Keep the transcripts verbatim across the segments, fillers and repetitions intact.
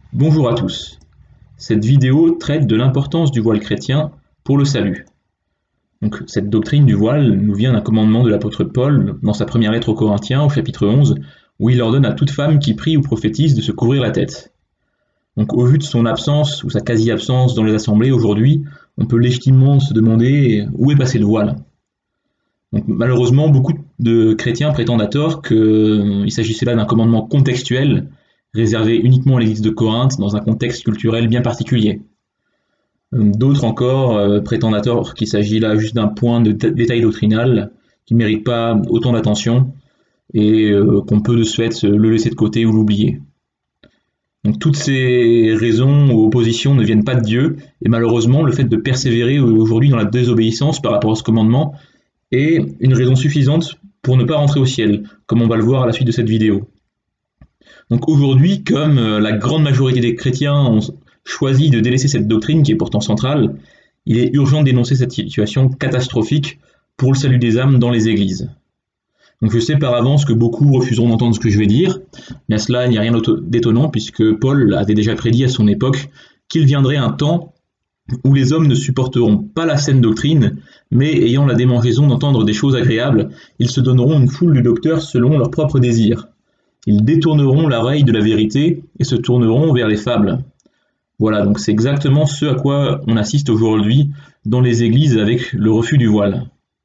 Bonjour à tous. Cette vidéo traite de l'importance du voile chrétien pour le salut. Donc, cette doctrine du voile nous vient d'un commandement de l'apôtre Paul dans sa première lettre aux Corinthiens au chapitre onze, où il ordonne à toute femme qui prie ou prophétise de se couvrir la tête. Donc, au vu de son absence ou sa quasi-absence dans les assemblées aujourd'hui, on peut légitimement se demander où est passé le voile. Donc, malheureusement, beaucoup de chrétiens prétendent à tort qu'il s'agissait là d'un commandement contextuel, réservé uniquement à l'église de Corinthe dans un contexte culturel bien particulier. D'autres encore euh, prétendent à tort qu'il s'agit là juste d'un point de détail doctrinal qui ne mérite pas autant d'attention et euh, qu'on peut de ce fait le laisser de côté ou l'oublier. Donc toutes ces raisons ou oppositions ne viennent pas de Dieu, et malheureusement le fait de persévérer aujourd'hui dans la désobéissance par rapport à ce commandement est une raison suffisante pour ne pas rentrer au ciel, comme on va le voir à la suite de cette vidéo. Donc aujourd'hui, comme la grande majorité des chrétiens ont choisi de délaisser cette doctrine qui est pourtant centrale, il est urgent de dénoncer cette situation catastrophique pour le salut des âmes dans les églises. Donc je sais par avance que beaucoup refuseront d'entendre ce que je vais dire, mais à cela il n'y a rien d'étonnant puisque Paul avait déjà prédit à son époque qu'il viendrait un temps où les hommes ne supporteront pas la saine doctrine, mais ayant la démangeaison d'entendre des choses agréables, ils se donneront une foule de docteurs selon leurs propres désirs. Ils détourneront l'oreille de la vérité et se tourneront vers les fables. Voilà, donc c'est exactement ce à quoi on assiste aujourd'hui dans les églises avec le refus du voile.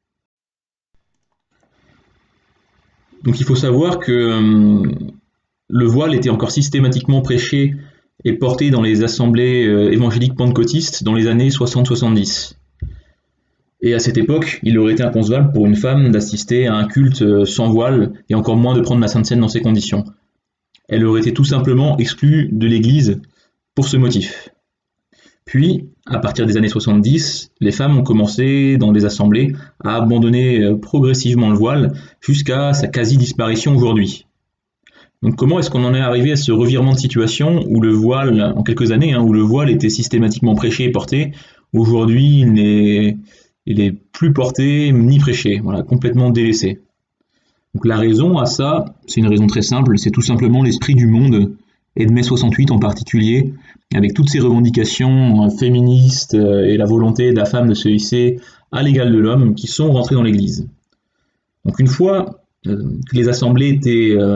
Donc il faut savoir que euh, le voile était encore systématiquement prêché et porté dans les assemblées euh, évangéliques pentecôtistes dans les années soixante soixante-dix. Et à cette époque, il aurait été inconcevable pour une femme d'assister à un culte sans voile et encore moins de prendre la Sainte Seine dans ces conditions. Elle aurait été tout simplement exclue de l'Église pour ce motif. Puis, à partir des années soixante-dix, les femmes ont commencé dans des assemblées à abandonner progressivement le voile jusqu'à sa quasi-disparition aujourd'hui. Donc comment est-ce qu'on en est arrivé à ce revirement de situation où le voile, en quelques années, hein, où le voile était systématiquement prêché et porté, aujourd'hui il n'est... il est plus porté ni prêché, voilà, complètement délaissé. Donc la raison à ça, c'est une raison très simple, c'est tout simplement l'esprit du monde, et de mai soixante-huit en particulier, avec toutes ces revendications féministes et la volonté de la femme de se hisser à l'égal de l'homme qui sont rentrées dans l'Église. Donc une fois euh, que les assemblées étaient euh,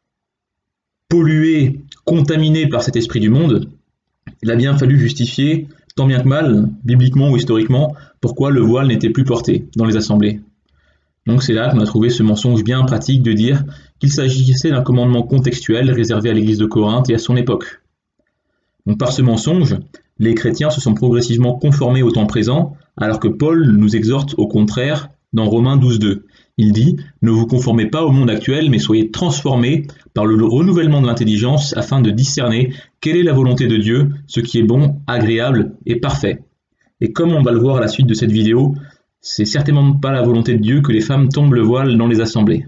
polluées, contaminées par cet esprit du monde, il a bien fallu justifier tant bien que mal, bibliquement ou historiquement, pourquoi le voile n'était plus porté dans les assemblées. Donc c'est là qu'on a trouvé ce mensonge bien pratique de dire qu'il s'agissait d'un commandement contextuel réservé à l'église de Corinthe et à son époque. Donc par ce mensonge, les chrétiens se sont progressivement conformés au temps présent, alors que Paul nous exhorte au contraire dans Romains douze deux. Il dit « Ne vous conformez pas au monde actuel, mais soyez transformés par le renouvellement de l'intelligence afin de discerner quelle est la volonté de Dieu, ce qui est bon, agréable et parfait. » Et comme on va le voir à la suite de cette vidéo, c'est certainement pas la volonté de Dieu que les femmes tombent le voile dans les assemblées.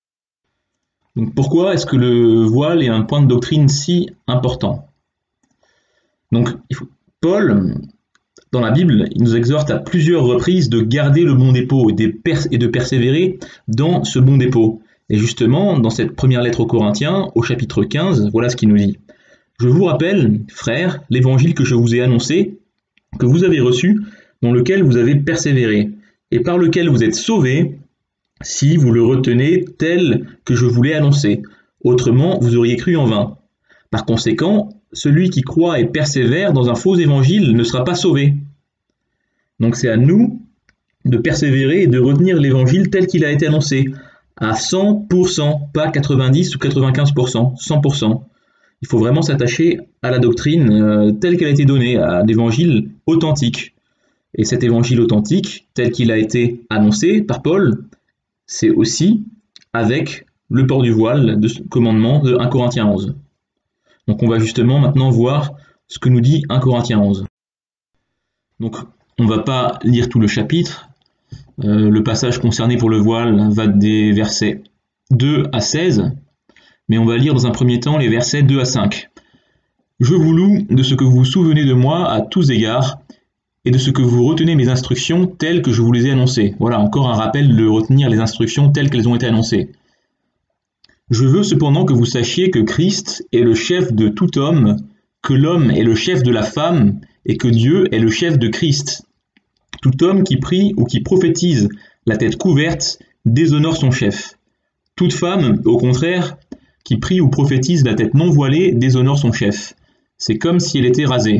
Donc pourquoi est-ce que le voile est un point de doctrine si important? Donc Paul, dans la Bible, il nous exhorte à plusieurs reprises de garder le bon dépôt et de persévérer dans ce bon dépôt. Et justement, dans cette première lettre aux Corinthiens, au chapitre quinze, voilà ce qu'il nous dit. « Je vous rappelle, frères, l'évangile que je vous ai annoncé, que vous avez reçu, dans lequel vous avez persévéré, et par lequel vous êtes sauvés, si vous le retenez tel que je vous l'ai annoncé. Autrement, vous auriez cru en vain. Par conséquent, celui qui croit et persévère dans un faux évangile ne sera pas sauvé. » Donc c'est à nous de persévérer et de retenir l'évangile tel qu'il a été annoncé, à cent pour cent, pas quatre-vingt-dix ou quatre-vingt-quinze pour cent, cent pour cent. Il faut vraiment s'attacher à la doctrine euh, telle qu'elle a été donnée, à l'évangile authentique. Et cet évangile authentique, tel qu'il a été annoncé par Paul, c'est aussi avec le port du voile de ce commandement de un Corinthiens onze. Donc on va justement maintenant voir ce que nous dit un Corinthiens onze. Donc on ne va pas lire tout le chapitre. Euh, le passage concerné pour le voile va des versets deux à seize, mais on va lire dans un premier temps les versets deux à cinq. « Je vous loue de ce que vous vous souvenez de moi à tous égards, et de ce que vous retenez mes instructions telles que je vous les ai annoncées. » Voilà, encore un rappel de retenir les instructions telles qu'elles ont été annoncées. « Je veux cependant que vous sachiez que Christ est le chef de tout homme, que l'homme est le chef de la femme et que Dieu est le chef de Christ. Tout homme qui prie ou qui prophétise la tête couverte déshonore son chef. Toute femme, au contraire, qui prie ou prophétise la tête non voilée déshonore son chef. C'est comme si elle était rasée.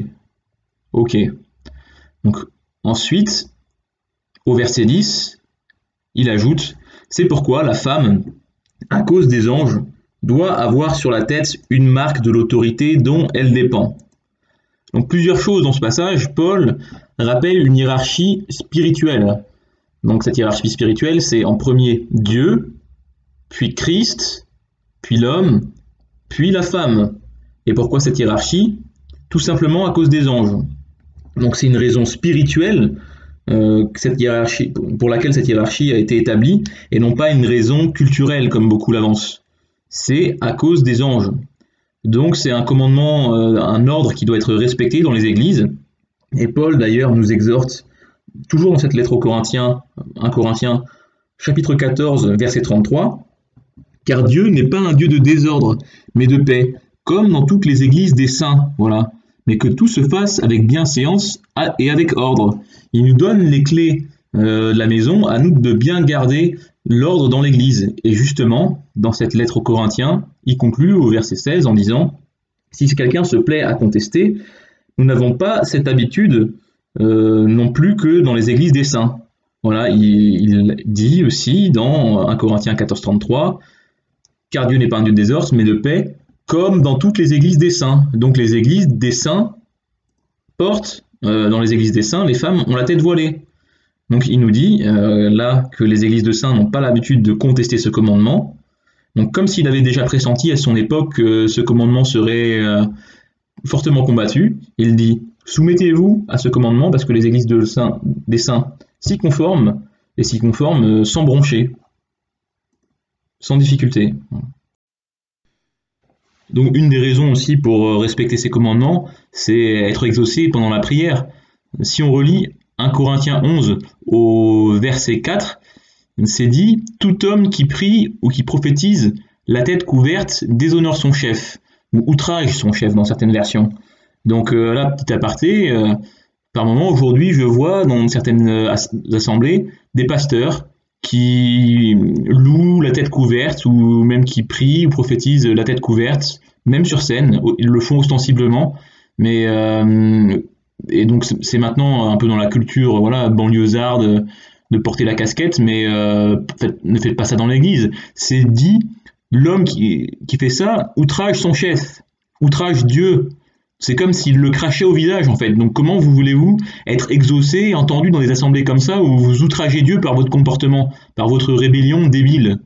Ok. Donc, ensuite, au verset dix, il ajoute « C'est pourquoi la femme, à cause des anges, doit avoir sur la tête une marque de l'autorité dont elle dépend. » Donc plusieurs choses dans ce passage. Paul rappelle une hiérarchie spirituelle. Donc cette hiérarchie spirituelle, c'est en premier Dieu, puis Christ, puis l'homme, puis la femme. Et pourquoi cette hiérarchie? Tout simplement à cause des anges. Donc c'est une raison spirituelle euh, cette hiérarchie, pour laquelle cette hiérarchie a été établie, et non pas une raison culturelle comme beaucoup l'avancent. C'est à cause des anges. Donc c'est un commandement, euh, un ordre qui doit être respecté dans les églises. Et Paul d'ailleurs nous exhorte, toujours dans cette lettre aux Corinthiens, un Corinthiens, chapitre quatorze, verset trente-trois, « Car Dieu n'est pas un Dieu de désordre, mais de paix, comme dans toutes les églises des saints. » Voilà. Mais que tout se fasse avec bienséance et avec ordre. Il nous donne les clés euh, de la maison, à nous de bien garder l'ordre dans l'église. Et justement, dans cette lettre aux Corinthiens, il conclut au verset seize en disant « Si quelqu'un se plaît à contester, nous n'avons pas cette habitude euh, non plus que dans les églises des saints. » Voilà, il, il dit aussi dans un Corinthiens quatorze, trente-trois « Car Dieu n'est pas un Dieu de désordre, mais de paix, comme dans toutes les églises des saints. » Donc les églises des saints portent, euh, dans les églises des saints, les femmes ont la tête voilée. Donc il nous dit euh, là que les églises de saints n'ont pas l'habitude de contester ce commandement. Donc comme s'il avait déjà pressenti à son époque que ce commandement serait euh, fortement combattu, il dit « Soumettez-vous à ce commandement parce que les églises de saints, des saints s'y conforment et s'y conforment euh, sans broncher, sans difficulté. » Donc une des raisons aussi pour respecter ces commandements, c'est être exaucé pendant la prière. Si on relit un Corinthiens onze au verset quatre, c'est dit « Tout homme qui prie ou qui prophétise la tête couverte déshonore son chef » ou outrage son chef dans certaines versions. Donc euh, là, petit aparté, euh, par moment aujourd'hui je vois dans certaines euh, assemblées des pasteurs qui louent la tête couverte ou même qui prient ou prophétisent la tête couverte, même sur scène, ils le font ostensiblement, mais euh, et donc c'est maintenant un peu dans la culture voilà banlieusarde de, de porter la casquette, mais euh, fait, ne faites pas ça dans l'église. C'est dit, l'homme qui, qui fait ça outrage son chef, outrage Dieu. C'est comme s'il le crachait au visage en fait. Donc comment vous voulez-vous être exaucé et entendu dans des assemblées comme ça où vous outragez Dieu par votre comportement, par votre rébellion débile?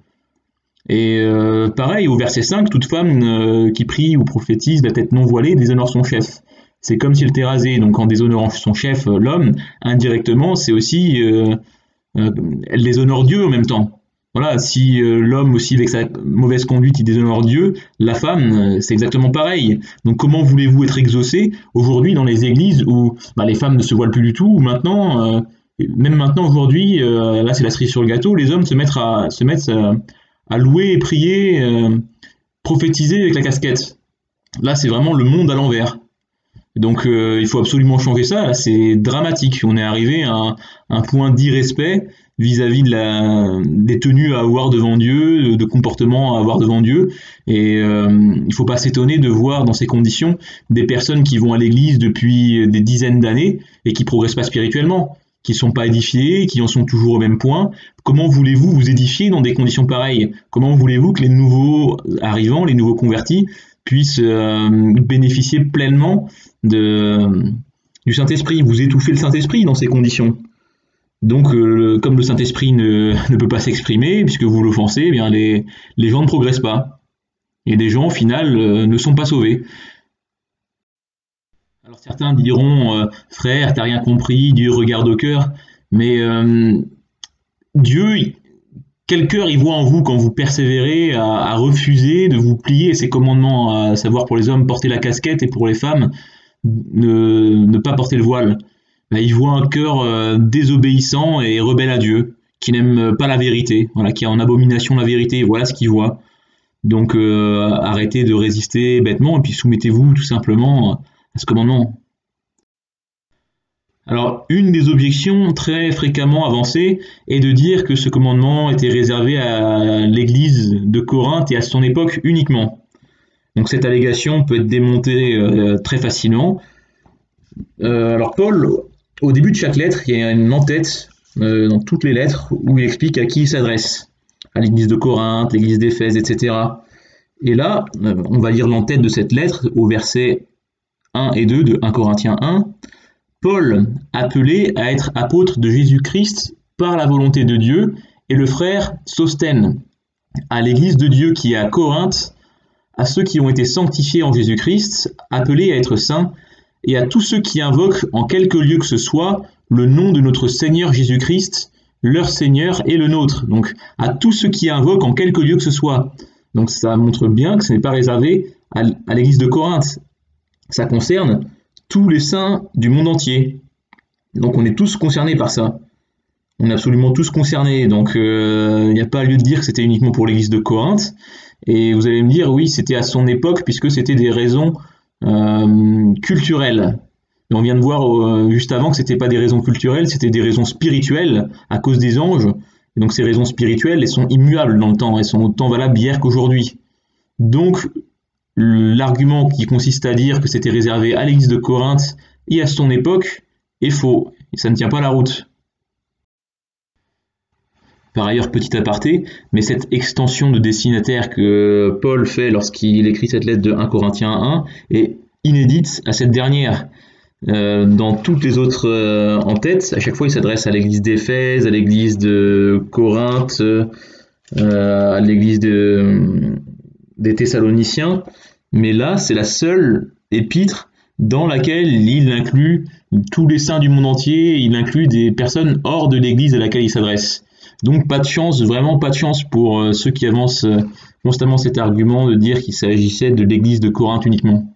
Et euh, pareil au verset cinq, toute femme euh, qui prie ou prophétise la tête non voilée déshonore son chef. C'est comme s'il était rasé. Donc en déshonorant son chef, euh, l'homme, indirectement, c'est aussi euh, euh, elle déshonore Dieu en même temps. Voilà, si euh, l'homme aussi avec sa mauvaise conduite il déshonore Dieu, la femme euh, c'est exactement pareil. Donc comment voulez-vous être exaucé aujourd'hui dans les églises où bah, les femmes ne se voilent plus du tout, ou maintenant, euh, même maintenant aujourd'hui, euh, là c'est la cerise sur le gâteau, les hommes se mettent à, se mettent à, à louer et prier, euh, prophétiser avec la casquette. Là c'est vraiment le monde à l'envers. Donc euh, il faut absolument changer ça, c'est dramatique. On est arrivé à un, un point d'irrespect vis-à-vis de la, des tenues à avoir devant Dieu, de comportements à avoir devant Dieu. Et euh, il ne faut pas s'étonner de voir dans ces conditions des personnes qui vont à l'église depuis des dizaines d'années et qui ne progressent pas spirituellement, qui ne sont pas édifiées, qui en sont toujours au même point. Comment voulez-vous vous édifier dans des conditions pareilles? Comment voulez-vous que les nouveaux arrivants, les nouveaux convertis, puissent euh, bénéficier pleinement de, du Saint-Esprit? Vous étouffez le Saint-Esprit dans ces conditions. Donc, euh, comme le Saint-Esprit ne, ne peut pas s'exprimer, puisque vous l'offensez, eh bien les, les gens ne progressent pas. Et des gens, au final, euh, ne sont pas sauvés. Alors certains diront, euh, frère, t'as rien compris, Dieu regarde au cœur. Mais euh, Dieu, quel cœur il voit en vous quand vous persévérez à, à refuser de vous plier à ses commandements, à savoir pour les hommes porter la casquette et pour les femmes ne, ne pas porter le voile? Là, il voit un cœur euh, désobéissant et rebelle à Dieu, qui n'aime pas la vérité, voilà, qui a en abomination la vérité, voilà ce qu'il voit. Donc euh, arrêtez de résister bêtement et puis soumettez-vous tout simplement à ce commandement. Alors, une des objections très fréquemment avancées est de dire que ce commandement était réservé à l'église de Corinthe et à son époque uniquement. Donc cette allégation peut être démontée euh, très facilement. Euh, alors Paul, au début de chaque lettre, il y a une en-tête euh, dans toutes les lettres où il explique à qui il s'adresse. À l'église de Corinthe, l'église d'Éphèse, et cetera. Et là, euh, on va lire l'en-tête de cette lettre au verset un et deux de un Corinthiens un. Paul, appelé à être apôtre de Jésus-Christ par la volonté de Dieu, et le frère Sosthène, à l'église de Dieu qui est à Corinthe, à ceux qui ont été sanctifiés en Jésus-Christ, appelés à être saints, et à tous ceux qui invoquent en quelque lieu que ce soit le nom de notre Seigneur Jésus-Christ, leur Seigneur et le nôtre. Donc à tous ceux qui invoquent en quelque lieu que ce soit. Donc ça montre bien que ce n'est pas réservé à, à l'église de Corinthe. Ça concerne tous les saints du monde entier. Donc on est tous concernés par ça. On est absolument tous concernés. Donc il euh, n'y a pas lieu de dire que c'était uniquement pour l'église de Corinthe. Et vous allez me dire, oui, c'était à son époque, puisque c'était des raisons euh, culturelles. Et on vient de voir euh, juste avant que c'était pas des raisons culturelles, c'était des raisons spirituelles à cause des anges. Et donc ces raisons spirituelles, elles sont immuables dans le temps, elles sont autant valables hier qu'aujourd'hui. Donc l'argument qui consiste à dire que c'était réservé à l'église de Corinthe et à son époque est faux, et ça ne tient pas la route. Par ailleurs, petit aparté, mais cette extension de destinataire que Paul fait lorsqu'il écrit cette lettre de un Corinthiens un est inédite à cette dernière. Euh, dans toutes les autres euh, en tête, à chaque fois il s'adresse à l'église d'Éphèse, à l'église de Corinthe, euh, à l'église de, des Thessaloniciens, mais là c'est la seule épître dans laquelle il inclut tous les saints du monde entier, il inclut des personnes hors de l'église à laquelle il s'adresse. Donc pas de chance, vraiment pas de chance pour euh, ceux qui avancent euh, constamment cet argument de dire qu'il s'agissait de l'église de Corinthe uniquement.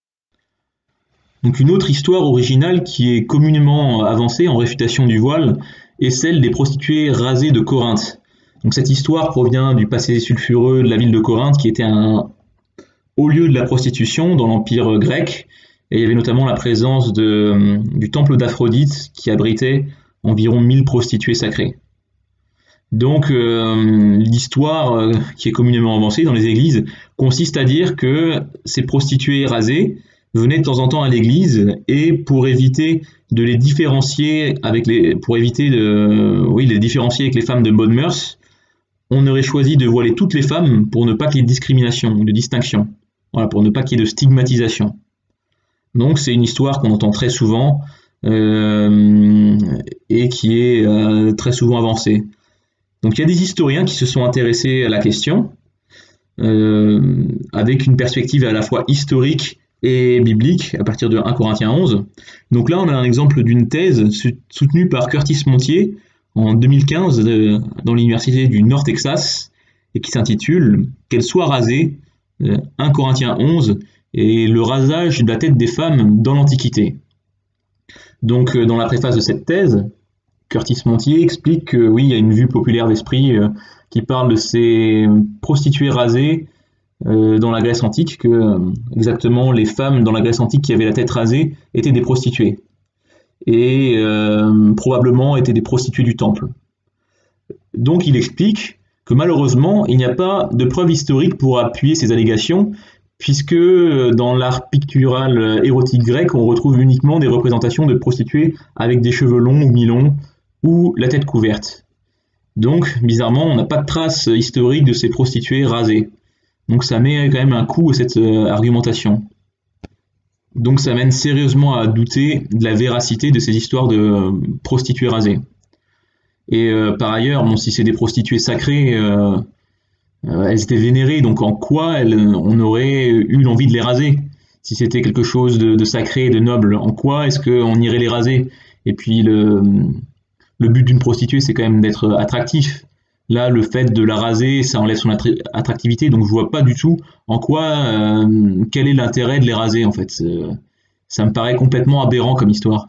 Donc une autre histoire originale qui est communément avancée en réfutation du voile est celle des prostituées rasées de Corinthe. Donc cette histoire provient du passé sulfureux de la ville de Corinthe qui était un haut lieu de la prostitution dans l'Empire grec, et il y avait notamment la présence de, du temple d'Aphrodite qui abritait environ mille prostituées sacrées. Donc euh, l'histoire euh, qui est communément avancée dans les églises consiste à dire que ces prostituées rasées venaient de temps en temps à l'église et pour éviter de les différencier avec les pour éviter de oui les différencier avec les femmes de bonnes mœurs, on aurait choisi de voiler toutes les femmes pour ne pas qu'il y ait de discrimination, de distinction. Voilà, pour ne pas qu'il y ait de stigmatisation. Donc c'est une histoire qu'on entend très souvent euh, et qui est euh, très souvent avancée. Donc il y a des historiens qui se sont intéressés à la question euh, avec une perspective à la fois historique et biblique à partir de un Corinthiens onze. Donc là on a un exemple d'une thèse soutenue par Curtis Montier en deux mille quinze euh, dans l'université du Nord Texas et qui s'intitule « Qu'elles soient rasées, euh, un Corinthiens onze et le rasage de la tête des femmes dans l'Antiquité ». Donc euh, dans la préface de cette thèse, Curtis Montier explique que oui, il y a une vue populaire d'esprit euh, qui parle de ces prostituées rasées euh, dans la Grèce antique, que euh, exactement les femmes dans la Grèce antique qui avaient la tête rasée étaient des prostituées et euh, probablement étaient des prostituées du temple. Donc il explique que malheureusement il n'y a pas de preuves historiques pour appuyer ces allégations, puisque dans l'art pictural érotique grec on retrouve uniquement des représentations de prostituées avec des cheveux longs ou mi-longs ou la tête couverte. Donc, bizarrement, on n'a pas de traces historiques de ces prostituées rasées. Donc ça met quand même un coup à cette euh, argumentation. Donc ça mène sérieusement à douter de la véracité de ces histoires de euh, prostituées rasées. Et euh, par ailleurs, bon, si c'est des prostituées sacrées, euh, euh, elles étaient vénérées, donc en quoi elles, on aurait eu l'envie de les raser? Si c'était quelque chose de, de sacré, de noble, en quoi est-ce qu'on irait les raser? Et puis le... Le but d'une prostituée, c'est quand même d'être attractif. Là, le fait de la raser, ça enlève son attractivité, donc je vois pas du tout en quoi, euh, quel est l'intérêt de les raser, en fait. Ça me paraît complètement aberrant comme histoire.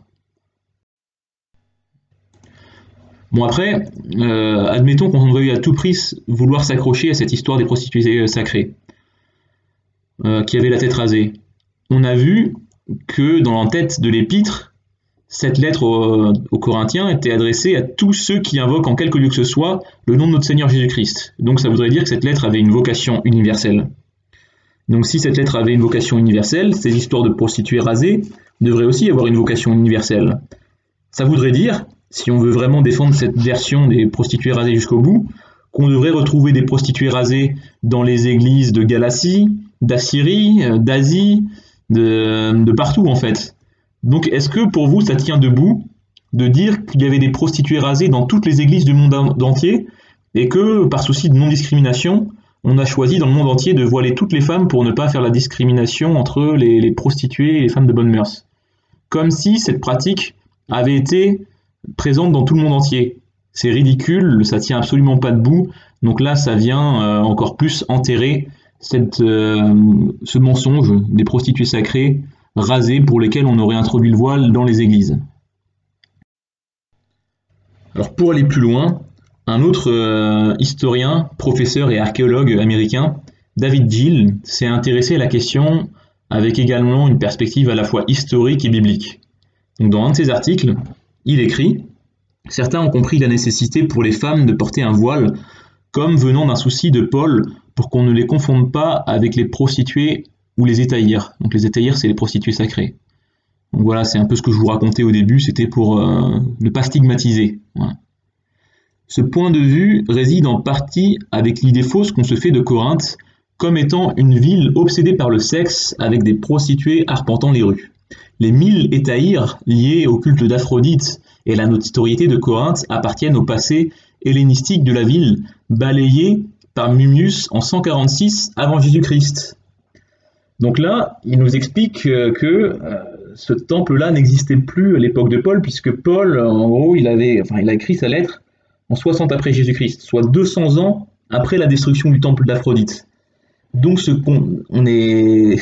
Bon après, euh, admettons qu'on veuille à tout prix vouloir s'accrocher à cette histoire des prostituées sacrées, euh, qui avaient la tête rasée. On a vu que dans la tête de l'épître, cette lettre aux, aux Corinthiens était adressée à tous ceux qui invoquent en quelque lieu que ce soit le nom de notre Seigneur Jésus-Christ. Donc ça voudrait dire que cette lettre avait une vocation universelle. Donc si cette lettre avait une vocation universelle, ces histoires de prostituées rasées devraient aussi avoir une vocation universelle. Ça voudrait dire, si on veut vraiment défendre cette version des prostituées rasées jusqu'au bout, qu'on devrait retrouver des prostituées rasées dans les églises de Galatie, d'Assyrie, d'Asie, de, de partout en fait. Donc est-ce que pour vous ça tient debout de dire qu'il y avait des prostituées rasées dans toutes les églises du monde entier et que par souci de non-discrimination, on a choisi dans le monde entier de voiler toutes les femmes pour ne pas faire la discrimination entre les, les prostituées et les femmes de bonne mœurs? Comme si cette pratique avait été présente dans tout le monde entier. C'est ridicule, ça tient absolument pas debout, donc là ça vient euh, encore plus enterrer cette, euh, ce mensonge des prostituées sacrées rasées pour lesquelles on aurait introduit le voile dans les églises. Alors pour aller plus loin, un autre euh, historien, professeur et archéologue américain, David Gill, s'est intéressé à la question avec également une perspective à la fois historique et biblique. Donc dans un de ses articles, il écrit « Certains ont compris la nécessité pour les femmes de porter un voile comme venant d'un souci de Paul pour qu'on ne les confonde pas avec les prostituées ou les étaïres. » Donc les étaïres, c'est les prostituées sacrées. Donc voilà, c'est un peu ce que je vous racontais au début, c'était pour euh, ne pas stigmatiser. Voilà. Ce point de vue réside en partie avec l'idée fausse qu'on se fait de Corinthe comme étant une ville obsédée par le sexe avec des prostituées arpentant les rues. Les mille étaïres liés au culte d'Aphrodite et la notoriété de Corinthe appartiennent au passé hellénistique de la ville, balayé par Mummius en cent quarante-six avant Jésus-Christ. Donc là, il nous explique que euh, ce temple-là n'existait plus à l'époque de Paul, puisque Paul, en gros, il, avait, enfin, il a écrit sa lettre en soixante après Jésus-Christ, soit deux cents ans après la destruction du temple d'Aphrodite. Donc ce qu'on on est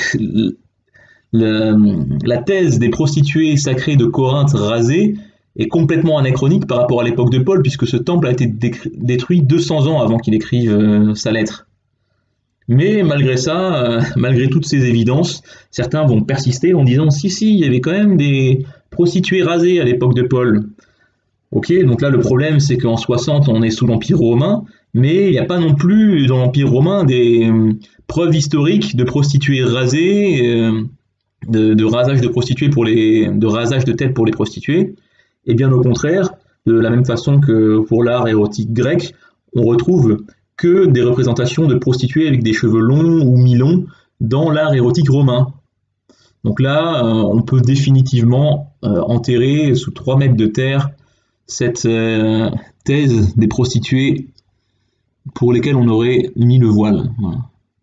le, la thèse des prostituées sacrées de Corinthe rasées est complètement anachronique par rapport à l'époque de Paul, puisque ce temple a été détruit deux cents ans avant qu'il écrive euh, sa lettre. Mais malgré ça, euh, malgré toutes ces évidences, certains vont persister en disant si si, il y avait quand même des prostituées rasées à l'époque de Paul. Ok, donc là le problème c'est qu'en soixante on est sous l'Empire romain, mais il n'y a pas non plus dans l'Empire romain des euh, preuves historiques de prostituées rasées, euh, de, de rasage de prostituées pour les, de rasage de tête pour les prostituées. Et bien au contraire, de la même façon que pour l'art érotique grec, on retrouve que des représentations de prostituées avec des cheveux longs ou mi-longs dans l'art érotique romain. Donc là, euh, on peut définitivement euh, enterrer sous trois mètres de terre cette euh, thèse des prostituées pour lesquelles on aurait mis le voile. Voilà.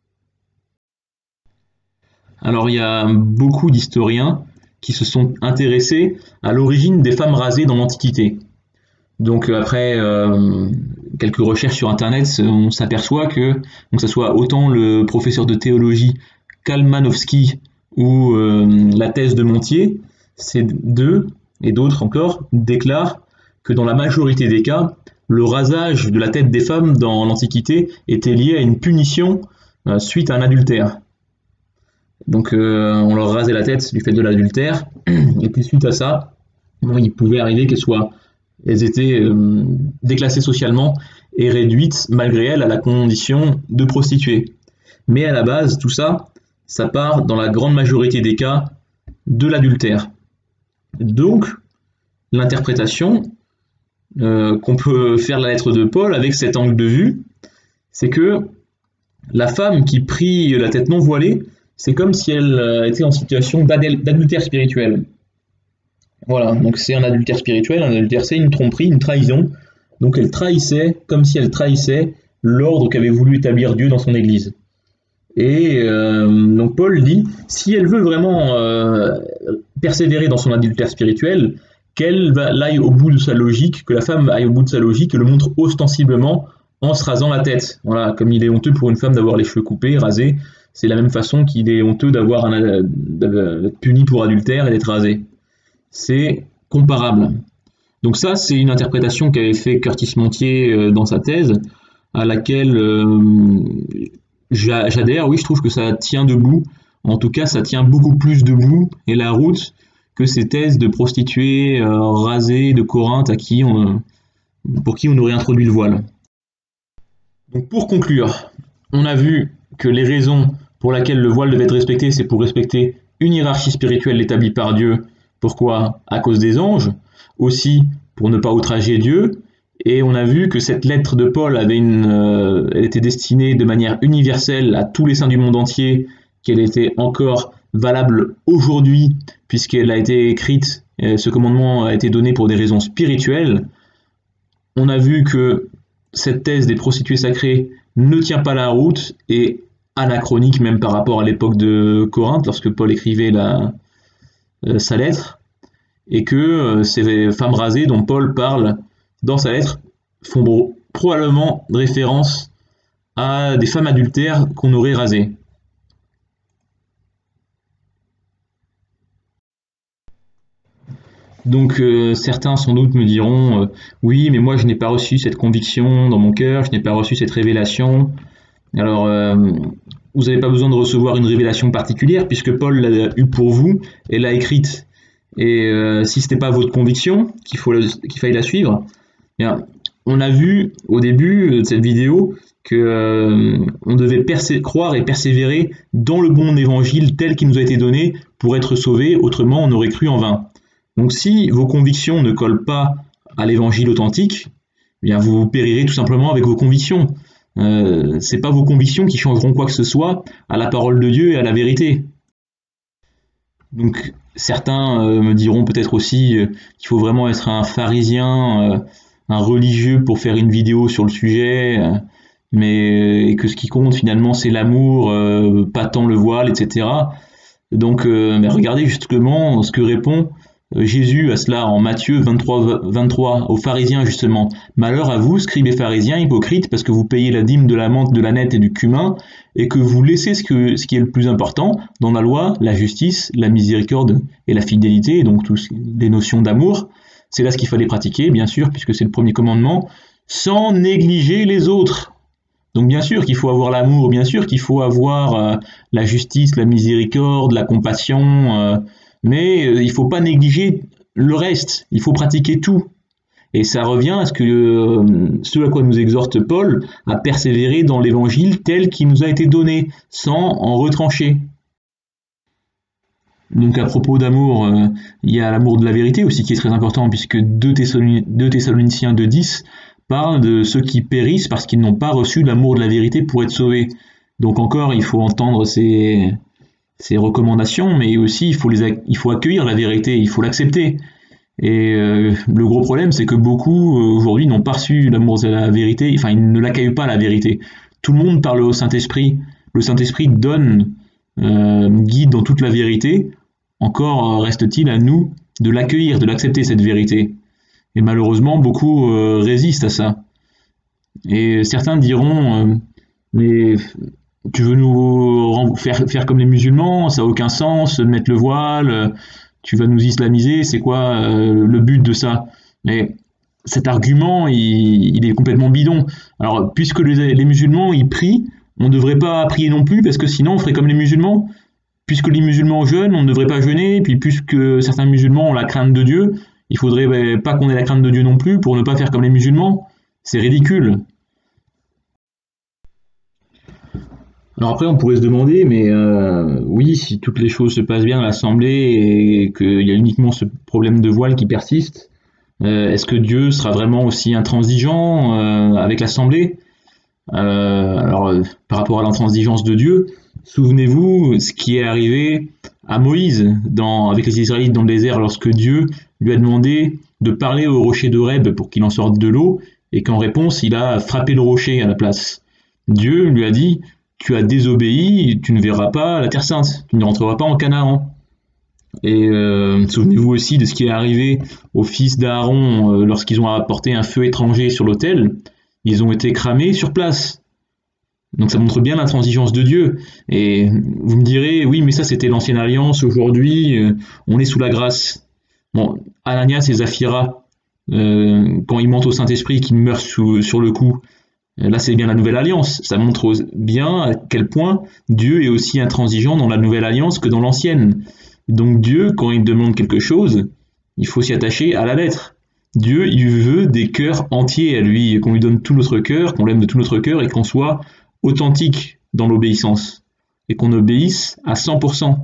Alors il y a beaucoup d'historiens qui se sont intéressés à l'origine des femmes rasées dans l'Antiquité. Donc après euh, quelques recherches sur internet, on s'aperçoit que, donc que ce soit autant le professeur de théologie Kalmanowski ou euh, la thèse de Montier, ces deux et d'autres encore déclarent que dans la majorité des cas, le rasage de la tête des femmes dans l'Antiquité était lié à une punition euh, suite à un adultère. Donc euh, on leur rasait la tête du fait de l'adultère, et puis suite à ça, bon, il pouvait arriver qu'elles soient, elles étaient euh, déclassées socialement et réduites malgré elles à la condition de prostituées. Mais à la base, tout ça, ça part dans la grande majorité des cas de l'adultère. Donc, l'interprétation euh, qu'on peut faire la lettre de Paul avec cet angle de vue, c'est que la femme qui prie la tête non voilée, c'est comme si elle était en situation d'adultère spirituel. Voilà, donc c'est un adultère spirituel, un adultère c'est une tromperie, une trahison. Donc elle trahissait, comme si elle trahissait l'ordre qu'avait voulu établir Dieu dans son Église. Et euh, donc Paul dit, si elle veut vraiment euh, persévérer dans son adultère spirituel, qu'elle aille au bout de sa logique, que la femme aille au bout de sa logique et le montre ostensiblement en se rasant la tête. Voilà, comme il est honteux pour une femme d'avoir les cheveux coupés, rasés, c'est la même façon qu'il est honteux d'avoir un, d'être puni pour adultère et d'être rasé. C'est comparable. Donc ça, c'est une interprétation qu'avait fait Curtis Montier dans sa thèse, à laquelle euh, j'adhère. Oui, je trouve que ça tient debout En tout cas, ça tient beaucoup plus debout et la route que ces thèses de prostituées euh, rasées de Corinthe à qui on, pour qui on aurait introduit le voile. Donc pour conclure, on a vu que les raisons pour lesquelles le voile devait être respecté, c'est pour respecter une hiérarchie spirituelle établie par Dieu. Pourquoi? À cause des anges, aussi pour ne pas outrager Dieu. Et on a vu que cette lettre de Paul avait une, euh, elle était destinée de manière universelle à tous les saints du monde entier, qu'elle était encore valable aujourd'hui, puisqu'elle a été écrite, ce commandement a été donné pour des raisons spirituelles. On a vu que cette thèse des prostituées sacrées ne tient pas la route et anachronique même par rapport à l'époque de Corinthe, lorsque Paul écrivait la, euh, sa lettre, et que euh, ces femmes rasées dont Paul parle dans sa lettre font probablement référence à des femmes adultères qu'on aurait rasées. Donc euh, certains sans doute me diront euh, oui, mais moi je n'ai pas reçu cette conviction dans mon cœur, je n'ai pas reçu cette révélation. Alors euh, vous n'avez pas besoin de recevoir une révélation particulière puisque Paul l'a eu pour vous et l'a écrite. Et euh, si ce n'était pas votre conviction qu'il faut qu'il faille la suivre, bien, on a vu au début de cette vidéo que euh, on devait croire et persévérer dans le bon évangile tel qu'il nous a été donné pour être sauvé, autrement on aurait cru en vain. Donc si vos convictions ne collent pas à l'évangile authentique, eh bien vous périrez tout simplement avec vos convictions. Euh, c'est pas vos convictions qui changeront quoi que ce soit à la parole de Dieu et à la vérité. Donc certains euh, me diront peut-être aussi euh, qu'il faut vraiment être un pharisien, euh, un religieux pour faire une vidéo sur le sujet, euh, mais et que ce qui compte finalement c'est l'amour, euh, pas tant le voile, et cetera. Donc euh, mais regardez justement ce que répond Jésus à cela en Matthieu vingt-trois, vingt-trois aux pharisiens justement. Malheur à vous, scribes et pharisiens, hypocrites, parce que vous payez la dîme de la menthe, de la nette et du cumin, et que vous laissez ce, que, ce qui est le plus important dans la loi, la justice, la miséricorde et la fidélité, et donc toutes les notions d'amour. C'est là ce qu'il fallait pratiquer, bien sûr, puisque c'est le premier commandement, sans négliger les autres. Donc bien sûr qu'il faut avoir l'amour, bien sûr qu'il faut avoir euh, la justice, la miséricorde, la compassion, euh, mais euh, il ne faut pas négliger le reste, il faut pratiquer tout. Et ça revient à ce, que, euh, ce à quoi nous exhorte Paul, à persévérer dans l'évangile tel qu'il nous a été donné, sans en retrancher. Donc à propos d'amour, euh, il y a l'amour de la vérité aussi qui est très important, puisque deux Thessaloniciens deux dix parle de ceux qui périssent parce qu'ils n'ont pas reçu l'amour de la vérité pour être sauvés. Donc encore, il faut entendre ces, ces recommandations, mais aussi il faut, les, il faut accueillir la vérité, il faut l'accepter. Et euh, le gros problème, c'est que beaucoup euh, aujourd'hui n'ont pas reçu l'amour de la vérité, enfin ils ne l'accueillent pas la vérité. Tout le monde parle au Saint-Esprit, le Saint-Esprit donne, euh, guide dans toute la vérité. Encore reste-t-il à nous de l'accueillir, de l'accepter cette vérité. Et malheureusement, beaucoup euh, résistent à ça. Et certains diront, euh, mais tu veux nous faire, faire comme les musulmans, ça n'a aucun sens de mettre le voile, euh, tu vas nous islamiser, c'est quoi euh, le but de ça? Mais cet argument, il, il est complètement bidon. Alors, puisque les, les musulmans, ils prient, on ne devrait pas prier non plus, parce que sinon, on ferait comme les musulmans. Puisque les musulmans jeûnent, on ne devrait pas jeûner, et puis puisque certains musulmans ont la crainte de Dieu, il faudrait bah, pas qu'on ait la crainte de Dieu non plus pour ne pas faire comme les musulmans. C'est ridicule. Alors après, on pourrait se demander, mais euh, oui, si toutes les choses se passent bien à l'Assemblée et qu'il y a uniquement ce problème de voile qui persiste, euh, est-ce que Dieu sera vraiment aussi intransigeant euh, avec l'Assemblée? euh, Alors, euh, par rapport à l'intransigeance de Dieu, souvenez-vous ce qui est arrivé à Moïse dans, avec les Israélites dans le désert lorsque Dieu lui a demandé de parler au rocher d'Horeb pour qu'il en sorte de l'eau et qu'en réponse il a frappé le rocher à la place. Dieu lui a dit « Tu as désobéi, tu ne verras pas la terre sainte, tu ne rentreras pas en Canaan ». Et euh, souvenez-vous aussi de ce qui est arrivé aux fils d'Aaron euh, lorsqu'ils ont apporté un feu étranger sur l'autel, ils ont été cramés sur place. Donc ça montre bien l'intransigeance de Dieu. Et vous me direz, oui, mais ça c'était l'ancienne alliance, aujourd'hui euh, on est sous la grâce. Bon, Ananias et Zaphira, euh, quand ils mentent au Saint-Esprit, qu'ils meurent sous, sur le coup, là c'est bien la nouvelle alliance. Ça montre bien quel point Dieu est aussi intransigeant dans la nouvelle alliance que dans l'ancienne. Donc Dieu, quand il demande quelque chose, il faut s'y attacher à la lettre. Dieu, il veut des cœurs entiers à lui, qu'on lui donne tout notre cœur, qu'on l'aime de tout notre cœur et qu'on soit authentique dans l'obéissance et qu'on obéisse à cent pour cent.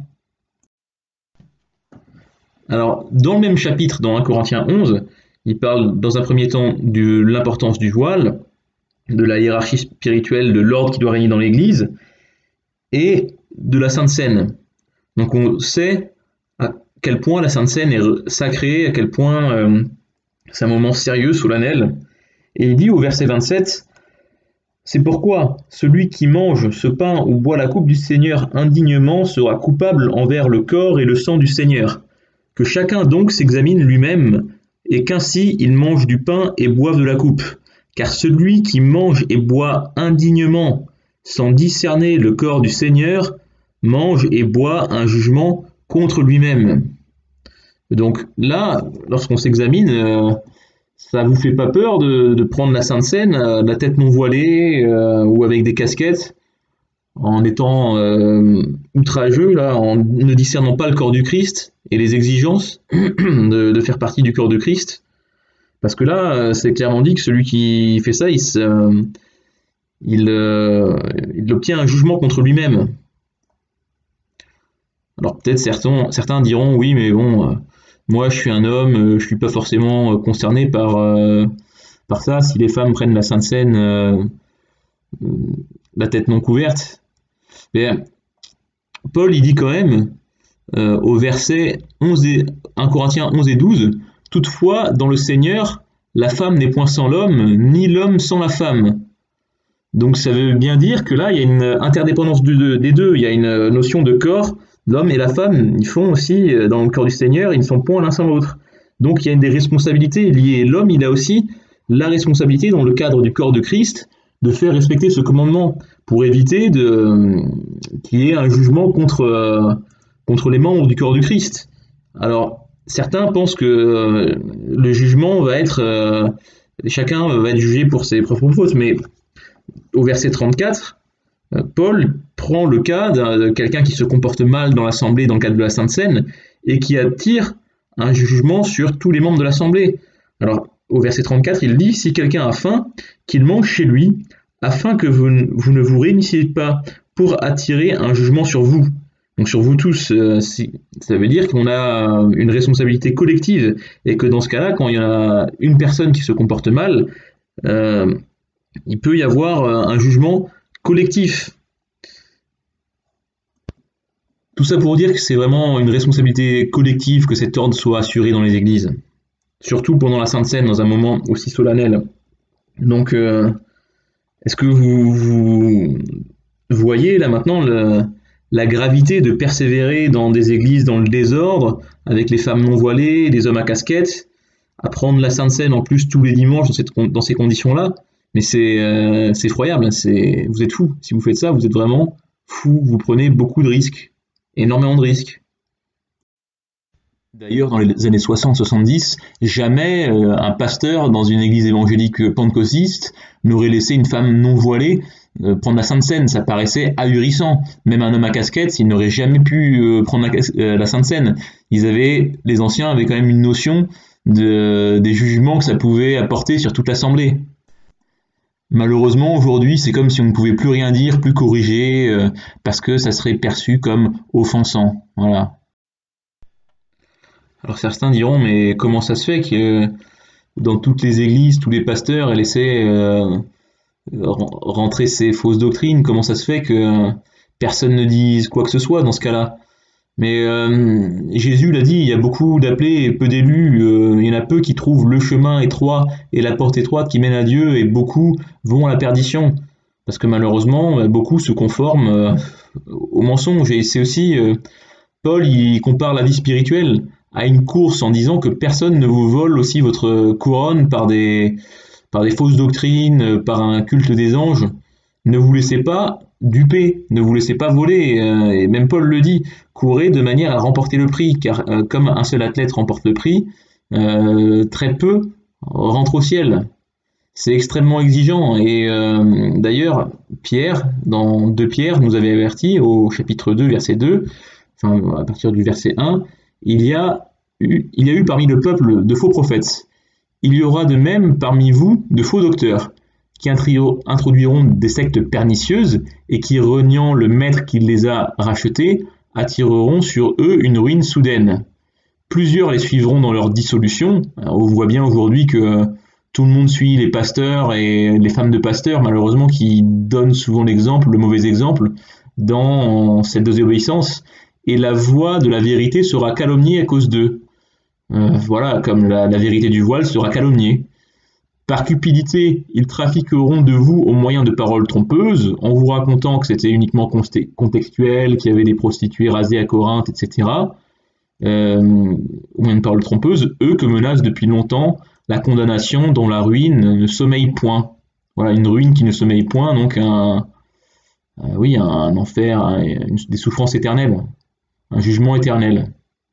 Alors, dans le même chapitre, dans un Corinthiens onze, il parle dans un premier temps de l'importance du voile, de la hiérarchie spirituelle, de l'ordre qui doit régner dans l'Église, et de la Sainte Seine. Donc on sait à quel point la Sainte Seine est sacrée, à quel point euh, c'est un moment sérieux, solennel. Et il dit au verset vingt-sept, « C'est pourquoi celui qui mange ce pain ou boit la coupe du Seigneur indignement sera coupable envers le corps et le sang du Seigneur. Que chacun donc s'examine lui-même, et qu'ainsi il mange du pain et boive de la coupe. Car celui qui mange et boit indignement, sans discerner le corps du Seigneur, mange et boit un jugement contre lui-même. » Donc là, lorsqu'on s'examine, euh, ça vous fait pas peur de, de prendre la Sainte Seine, euh, la tête non voilée euh, ou avec des casquettes, en étant euh, outrageux, là, en ne discernant pas le corps du Christ et les exigences de, de faire partie du corps de Christ. Parce que là, c'est clairement dit que celui qui fait ça, il, se, il, euh, il obtient un jugement contre lui-même. Alors peut-être certains, certains diront, oui, mais bon, euh, moi je suis un homme, euh, je ne suis pas forcément euh, concerné par, euh, par ça. Si les femmes prennent la Sainte Seine, euh, la tête non couverte. Mais Paul, il dit quand même, euh, au verset onze et, un Corinthiens onze et douze, « Toutefois, dans le Seigneur, la femme n'est point sans l'homme, ni l'homme sans la femme. » Donc ça veut bien dire que là, il y a une interdépendance des deux, il y a une notion de corps. L'homme et la femme, ils font aussi, dans le corps du Seigneur, ils ne sont point l'un sans l'autre. Donc il y a des responsabilités liées. L'homme, il a aussi la responsabilité, dans le cadre du corps de Christ, de faire respecter ce commandement, pour éviter de, qu'il y ait un jugement contre, euh, contre les membres du corps du Christ. Alors, certains pensent que euh, le jugement va être... Euh, chacun va être jugé pour ses propres fautes, mais au verset trente-quatre, euh, Paul prend le cas de quelqu'un qui se comporte mal dans l'assemblée dans le cadre de la Sainte Seine et qui attire un jugement sur tous les membres de l'assemblée. Alors, au verset trente-quatre, il dit « Si quelqu'un a faim, qu'il mange chez lui, afin que vous, vous ne vous réunissiez pas pour attirer un jugement sur vous. » Donc sur vous tous, euh, si, ça veut dire qu'on a une responsabilité collective et que dans ce cas-là, quand il y a une personne qui se comporte mal, euh, il peut y avoir un jugement collectif. Tout ça pour dire que c'est vraiment une responsabilité collective que cet ordre soit assuré dans les églises. Surtout pendant la Sainte Seine, dans un moment aussi solennel. Donc, euh, est-ce que vous, vous voyez là maintenant le, la gravité de persévérer dans des églises dans le désordre, avec les femmes non voilées, les hommes à casquette, à prendre la Sainte Seine en plus tous les dimanches dans, cette, dans ces conditions-là? Mais c'est euh, effroyable, vous êtes fous. Si vous faites ça, vous êtes vraiment fous, vous prenez beaucoup de risques, énormément de risques. D'ailleurs, dans les années soixante soixante-dix, jamais euh, un pasteur dans une église évangélique pentecôtiste n'aurait laissé une femme non voilée euh, prendre la Sainte Seine. Ça paraissait ahurissant. Même un homme à casquette, il n'aurait jamais pu euh, prendre la, euh, la Sainte Seine. Ils avaient, les anciens avaient quand même une notion de, des jugements que ça pouvait apporter sur toute l'assemblée. Malheureusement, aujourd'hui, c'est comme si on ne pouvait plus rien dire, plus corriger, euh, parce que ça serait perçu comme offensant. Voilà. Alors certains diront, mais comment ça se fait que dans toutes les églises, tous les pasteurs laissaient euh, rentrer ces fausses doctrines? Comment ça se fait que personne ne dise quoi que ce soit dans ce cas-là? Mais euh, Jésus l'a dit, il y a beaucoup d'appelés et peu d'élus, euh, il y en a peu qui trouvent le chemin étroit et la porte étroite qui mène à Dieu, et beaucoup vont à la perdition. Parce que malheureusement, beaucoup se conforment euh, au mensonge. Et c'est aussi, euh, Paul, il compare la vie spirituelle à une course en disant que personne ne vous vole aussi votre couronne par des, par des fausses doctrines, par un culte des anges. Ne vous laissez pas duper, ne vous laissez pas voler, euh, et même Paul le dit, courez de manière à remporter le prix, car euh, comme un seul athlète remporte le prix, euh, très peu rentrent au ciel. C'est extrêmement exigeant. Et euh, d'ailleurs, Pierre, dans deux Pierre, nous avait averti au chapitre deux, verset deux, enfin à partir du verset un, il y a eu, il y a eu parmi le peuple de faux prophètes. Il y aura de même parmi vous de faux docteurs, qui introduiront des sectes pernicieuses et qui, reniant le maître qui les a rachetés, attireront sur eux une ruine soudaine. Plusieurs les suivront dans leur dissolution. Alors, on voit bien aujourd'hui que euh, tout le monde suit les pasteurs et les femmes de pasteurs, malheureusement, qui donnent souvent l'exemple, le mauvais exemple, dans cette désobéissance. Et la voix de la vérité sera calomniée à cause d'eux. Euh, voilà, comme la, la vérité du voile sera calomniée. Par cupidité, ils trafiqueront de vous au moyen de paroles trompeuses, en vous racontant que c'était uniquement contextuel, qu'il y avait des prostituées rasées à Corinthe, et cetera. Euh, au moyen de paroles trompeuses, eux que menacent depuis longtemps la condamnation dont la ruine ne sommeille point. Voilà, une ruine qui ne sommeille point, donc un, euh, oui, un enfer, un, une, des souffrances éternelles, un jugement éternel.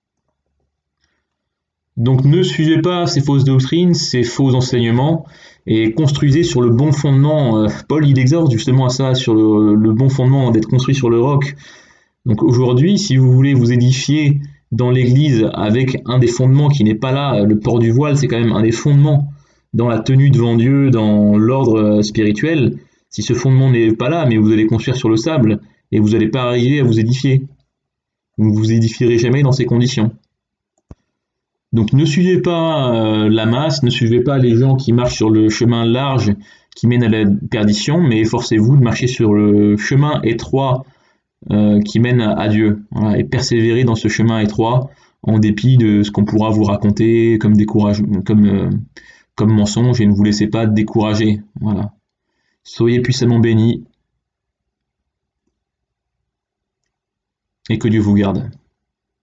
Donc ne suivez pas ces fausses doctrines, ces faux enseignements, et construisez sur le bon fondement. Paul, il exhorte justement à ça, sur le, le bon fondement, d'être construit sur le roc. Donc aujourd'hui, si vous voulez vous édifier dans l'église avec un des fondements qui n'est pas là, le port du voile, c'est quand même un des fondements dans la tenue devant Dieu, dans l'ordre spirituel. Si ce fondement n'est pas là, mais vous allez construire sur le sable, et vous n'allez pas arriver à vous édifier. Vous ne vous édifierez jamais dans ces conditions. Donc ne suivez pas euh, la masse, ne suivez pas les gens qui marchent sur le chemin large qui mène à la perdition, mais efforcez-vous de marcher sur le chemin étroit euh, qui mène à, à Dieu. Voilà, et persévérer dans ce chemin étroit en dépit de ce qu'on pourra vous raconter comme, décourage, comme, euh, comme mensonge, et ne vous laissez pas décourager. Voilà. Soyez puissamment bénis et que Dieu vous garde.